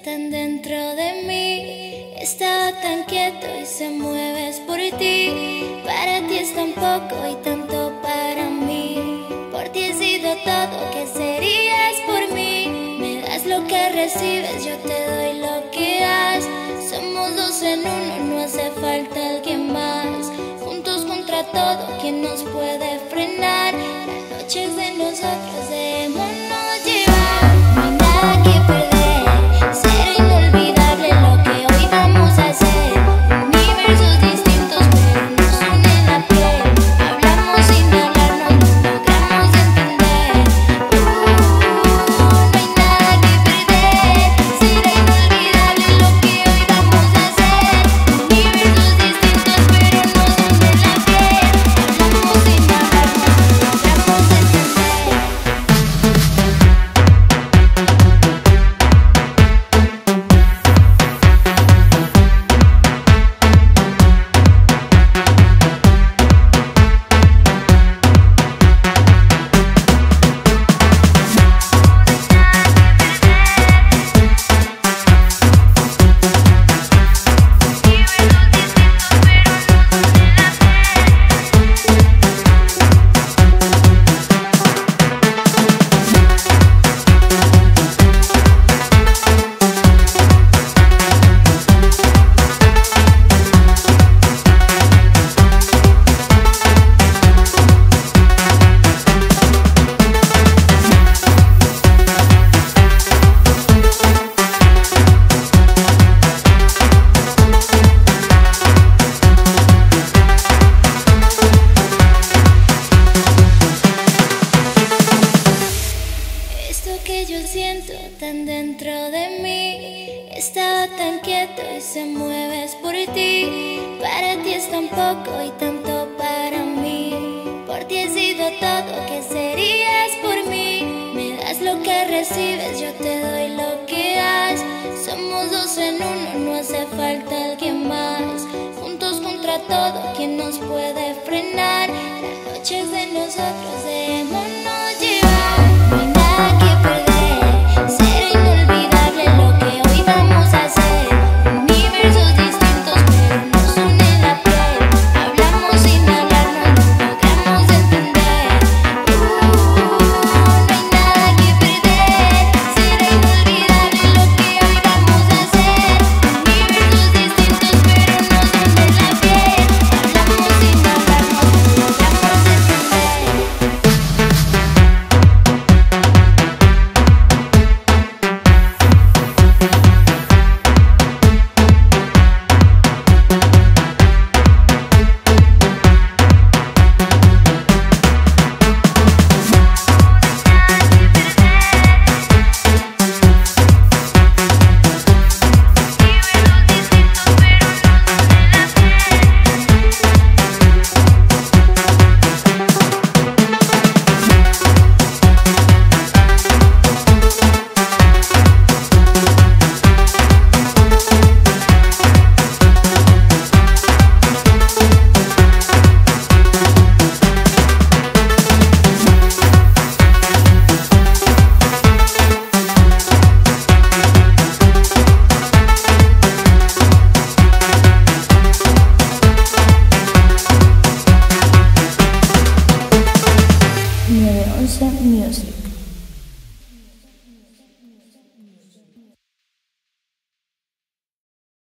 tan dentro de mí. Estaba tan quieto y se mueves por ti. Para ti es tan poco y tanto para mí. Por ti he sido todo, ¿qué serías por mí? Me das lo que recibes, yo te doy lo que das. Somos dos en uno, no hace falta alguien más. Juntos contra todo, ¿quién nos puede frenar? La noche es de nosotros, démonos llevar. No hay nada que perder, será inolvidable lo que hoy vamos a hacer. Universos distintos pero nos une la piel. Hablamos sin hablarnos, no logramos entender. No hay nada que perder, será inolvidable lo que hoy vamos a hacer. Universos distintos pero nos une la piel. Hablamos sin hablarnos, no logramos entender. Esto que yo siento tan dentro de mí. Estaba tan quieto y se mueves por ti. Para ti es tan poco y tanto para mí. Por ti he sido todo, ¿qué serías por mí? Me das lo que recibes, yo te doy lo que das. Somos dos en uno, no hace falta alguien más. Juntos contra todo, ¿quién nos puede frenar? La noche es de nosotros, démonos llevar. No hay nada que perder, será inolvidable lo que hoy vamos a hacer. Universos distintos pero nos une la piel. Hablamos sin hablarnos, no logramos entender. No hay nada que perder, será inolvidable lo que hoy vamos a hacer. Universos distintos pero nos une la piel. Hablamos sin hablarnos, no logramos entender. Music.